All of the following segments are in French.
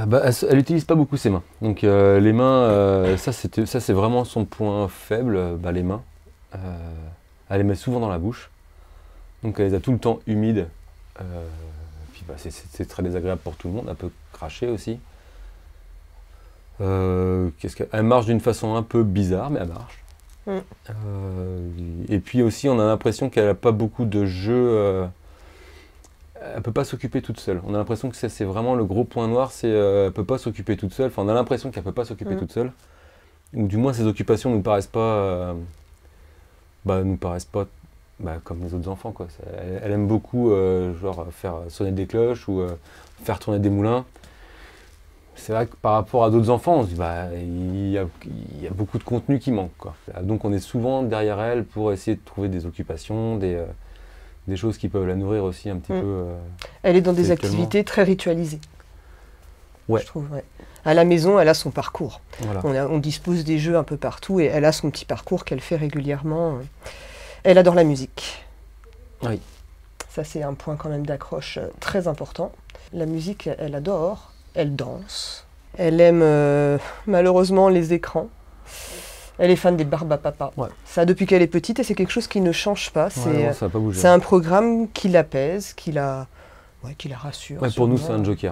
bah, elle n'utilise pas beaucoup ses mains. Donc les mains, ça c'est vraiment son point faible, bah, les mains. Euh, Elle les met souvent dans la bouche. Donc elle les a tout le temps humides. Puis bah, c'est très désagréable pour tout le monde. Elle peut cracher aussi. Elle marche d'une façon un peu bizarre, mais elle marche. Et puis aussi, on a l'impression qu'elle n'a pas beaucoup de jeux. Elle ne peut pas s'occuper toute seule. On a l'impression que c'est vraiment le gros point noir, c'est elle ne peut pas s'occuper toute seule. Enfin, on a l'impression qu'elle ne peut pas s'occuper toute seule. Ou du moins, ses occupations ne nous paraissent pas, comme les autres enfants, quoi. Elle aime beaucoup genre, faire sonner des cloches ou faire tourner des moulins. C'est vrai que par rapport à d'autres enfants, on se dit il y a beaucoup de contenu qui manque, quoi. Donc on est souvent derrière elle pour essayer de trouver des occupations, des choses qui peuvent la nourrir aussi un petit peu. Elle est dans des activités très ritualisées. Ouais. Je trouve, ouais. À la maison, elle a son parcours. Voilà. On dispose des jeux un peu partout et elle a son petit parcours qu'elle fait régulièrement. Elle adore la musique. Oui. Ça, c'est un point quand même d'accroche très important. La musique, elle adore. Elle danse. Elle aime malheureusement les écrans. Elle est fan des Barbe à Papa. Ouais. Ça, depuis qu'elle est petite, et c'est quelque chose qui ne change pas. C'est un programme qui l'apaise, qui la rassure. Ouais, pour nous, c'est un joker.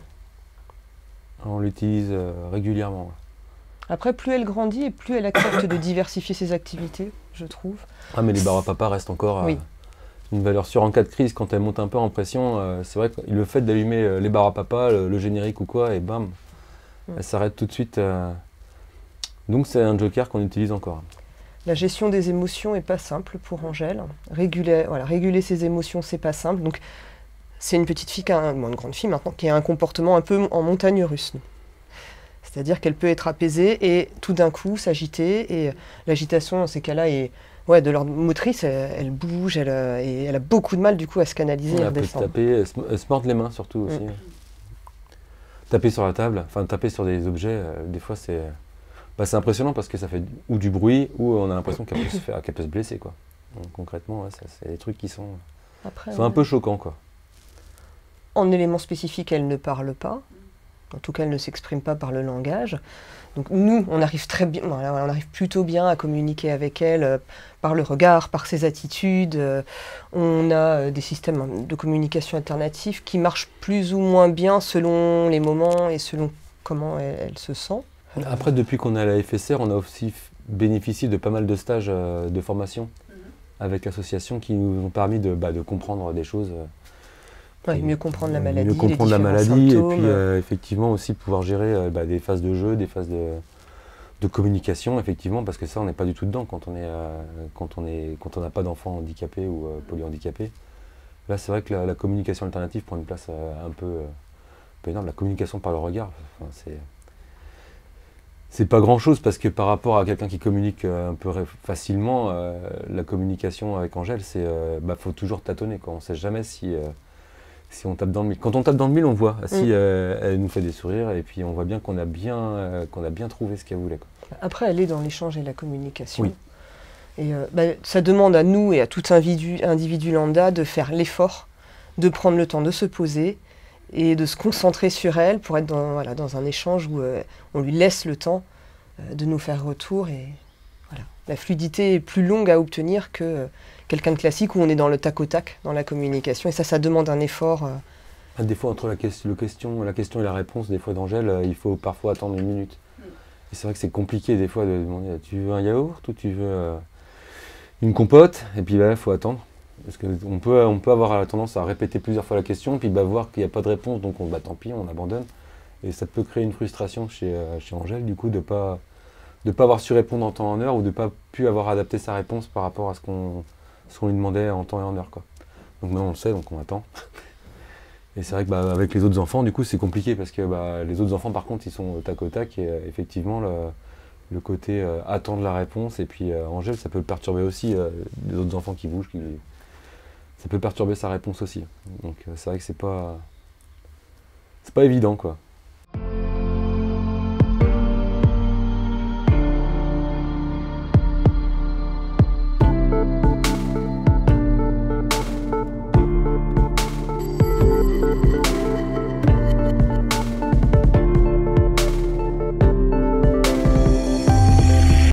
On l'utilise régulièrement. Après, plus elle grandit et plus elle accepte de diversifier ses activités, je trouve. Ah, mais les Barbe à Papa restent encore une valeur sûre en cas de crise. Quand elle monte un peu en pression, c'est vrai que le fait d'allumer les Barbe à Papa, le générique ou quoi, et bam, elle s'arrête tout de suite. Donc c'est un joker qu'on utilise encore. La gestion des émotions n'est pas simple pour Angèle. Réguler ses émotions, c'est pas simple. Donc c'est une petite fille, une grande fille maintenant, qui a un comportement un peu en montagne russe. C'est-à-dire qu'elle peut être apaisée et tout d'un coup s'agiter. Et l'agitation dans ces cas-là est de l'ordre motrice, elle bouge, et elle a beaucoup de mal du coup à se canaliser et redescendre. Elle se morde les mains surtout aussi. Taper sur la table, enfin taper sur des objets, des fois c'est impressionnant parce que ça fait ou du bruit ou on a l'impression qu'elle peut se blesser, quoi. Donc, concrètement, c'est des trucs qui sont un peu choquants, quoi. En éléments spécifiques, elle ne parle pas. En tout cas, elle ne s'exprime pas par le langage. Donc nous, on arrive plutôt bien à communiquer avec elle par le regard, par ses attitudes. On a des systèmes de communication alternatifs qui marchent plus ou moins bien selon les moments et selon comment elle se sent. Après, depuis qu'on est à la FSR, on a aussi bénéficié de pas mal de stages de formation avec l'association qui nous ont permis de comprendre des choses. Mieux comprendre la maladie, mieux comprendre la maladie symptômes. Et puis effectivement aussi pouvoir gérer des phases de jeu, des phases de communication, effectivement, parce que ça on n'est pas du tout dedans quand on n'a pas d'enfant handicapé ou polyhandicapé. Là c'est vrai que la communication alternative prend une place un peu énorme. La communication par le regard, c'est pas grand chose parce que par rapport à quelqu'un qui communique un peu facilement, la communication avec Angèle, faut toujours tâtonner, quoi. On ne sait jamais si on tape dans le mille. Quand on tape dans le mille, on voit si elle nous fait des sourires et puis on voit bien qu'on a bien trouvé ce qu'elle voulait, quoi. Après, elle est dans l'échange et la communication. Oui. Et ça demande à nous et à tout individu lambda de faire l'effort, de prendre le temps de se poser et de se concentrer sur elle pour être dans un échange où on lui laisse le temps de nous faire retour. Et la fluidité est plus longue à obtenir que quelqu'un de classique où on est dans le tac au tac dans la communication. Et ça demande un effort. Des fois, entre la question et la réponse, des fois d'Angèle, il faut parfois attendre une minute. Et c'est vrai que c'est compliqué des fois de demander tu veux un yaourt ou tu veux une compote, et puis il faut attendre. Parce qu'on peut avoir tendance à répéter plusieurs fois la question, puis voir qu'il n'y a pas de réponse, donc tant pis, on abandonne. Et ça peut créer une frustration chez Angèle, du coup, de pas avoir su répondre en temps et en heure, ou de ne pas pu avoir adapté sa réponse par rapport à ce qu'on lui demandait en temps et en heure, quoi. Donc maintenant on le sait, donc on attend. Et c'est vrai que avec les autres enfants, du coup, c'est compliqué, parce que les autres enfants, par contre, ils sont tac au tac, et effectivement, le côté attendre la réponse, et puis Angèle, ça peut le perturber aussi, les autres enfants qui bougent, ça peut perturber sa réponse aussi. Donc c'est vrai que c'est pas évident, quoi.